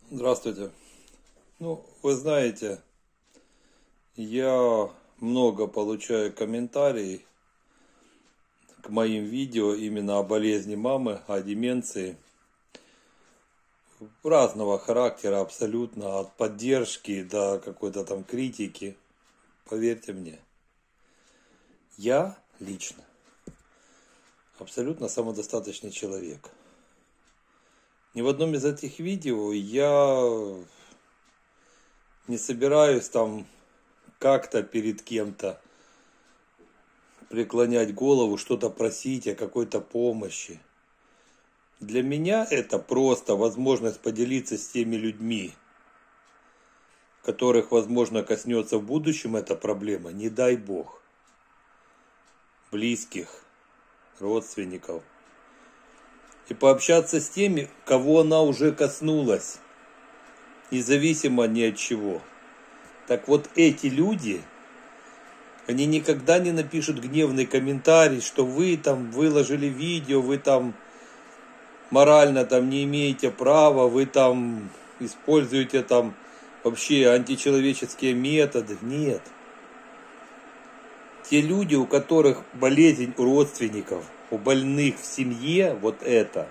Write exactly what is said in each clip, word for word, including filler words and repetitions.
Здравствуйте. Ну, вы знаете, я много получаю комментарий к моим видео именно о болезни мамы, о деменции. Разного характера абсолютно, от поддержки до какой-то там критики. Поверьте мне, я лично абсолютно самодостаточный человек. Ни в одном из этих видео я не собираюсь там как-то перед кем-то преклонять голову, что-то просить о какой-то помощи. Для меня это просто возможность поделиться с теми людьми, которых, возможно, коснется в будущем эта проблема, не дай бог. Близких, родственников. И пообщаться с теми, кого она уже коснулась, независимо ни от чего. Так вот, эти люди, они никогда не напишут гневный комментарий, что вы там выложили видео, вы там морально там не имеете права, вы там используете там вообще античеловеческие методы. Нет. Те люди, у которых болезнь у родственников, у больных в семье, вот это.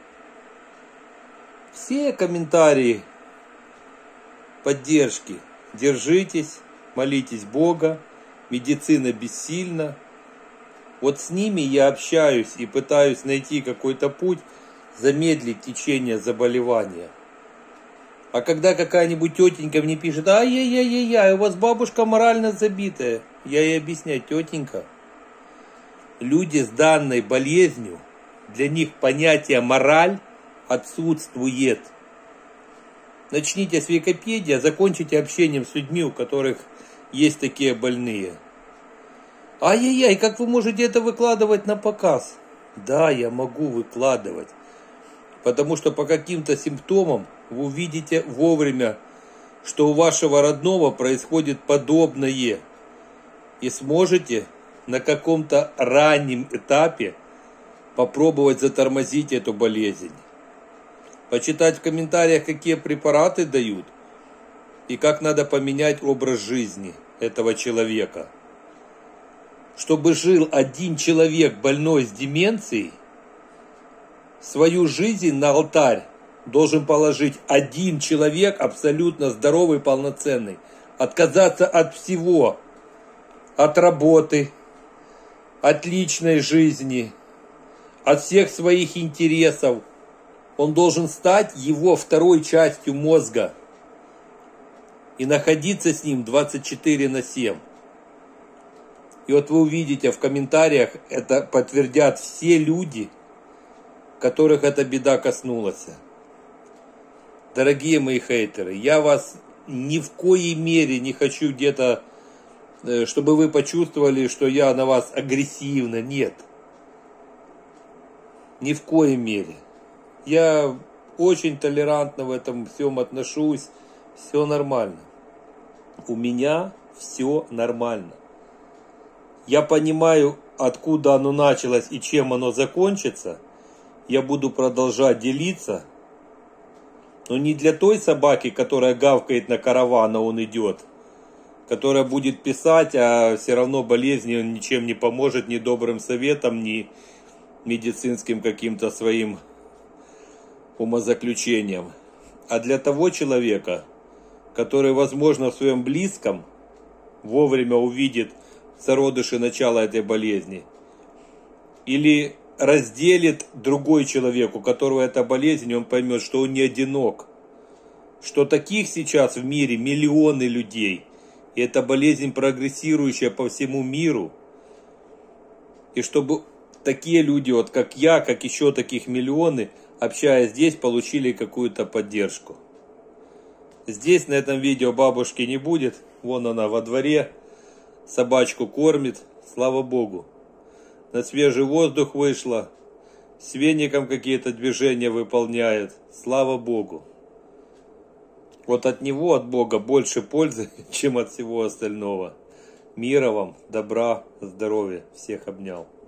Все комментарии поддержки. Держитесь, молитесь Бога, медицина бессильна. Вот с ними я общаюсь и пытаюсь найти какой-то путь, замедлить течение заболевания. А когда какая-нибудь тетенька мне пишет: ай-яй-яй-яй, у вас бабушка морально забитая. Я ей объясняю: тетенька, люди с данной болезнью, для них понятие мораль отсутствует. Начните с Википедии, а закончите общением с людьми, у которых есть такие больные. Ай-яй-яй, как вы можете это выкладывать на показ? Да, я могу выкладывать. Потому что по каким-то симптомам вы увидите вовремя, что у вашего родного происходит подобное. И сможете на каком-то раннем этапе попробовать затормозить эту болезнь. Почитать в комментариях, какие препараты дают и как надо поменять образ жизни этого человека. Чтобы жил один человек, больной с деменцией, свою жизнь на алтарь должен положить один человек, абсолютно здоровый, полноценный. Отказаться от всего, от работы, от личной жизни, от всех своих интересов. Он должен стать его второй частью мозга и находиться с ним двадцать четыре на семь. И вот вы увидите в комментариях, это подтвердят все люди, которых эта беда коснулась. Дорогие мои хейтеры, я вас ни в коей мере не хочу где-то, чтобы вы почувствовали, что я на вас агрессивно. Нет. Ни в коей мере. Я очень толерантно в этом всем отношусь. Все нормально. У меня все нормально. Я понимаю, откуда оно началось и чем оно закончится. Я буду продолжать делиться. Но не для той собаки, которая гавкает на караван, а он идет. Которая будет писать, а все равно болезни он ничем не поможет, ни добрым советом, ни медицинским каким-то своим умозаключением. А для того человека, который, возможно, в своем близком вовремя увидит зародыши начала этой болезни. Или разделит другой человек, у которого эта болезнь, он поймет, что он не одинок. Что таких сейчас в мире миллионы людей. И это болезнь, прогрессирующая по всему миру. И чтобы такие люди, вот как я, как еще таких миллионы, общаясь здесь, получили какую-то поддержку. Здесь на этом видео бабушки не будет. Вон она во дворе. Собачку кормит. Слава Богу. На свежий воздух вышла. С веником какие-то движения выполняет. Слава Богу. Вот от него, от Бога, больше пользы, чем от всего остального. Мира вам, добра, здоровья. Всех обнял.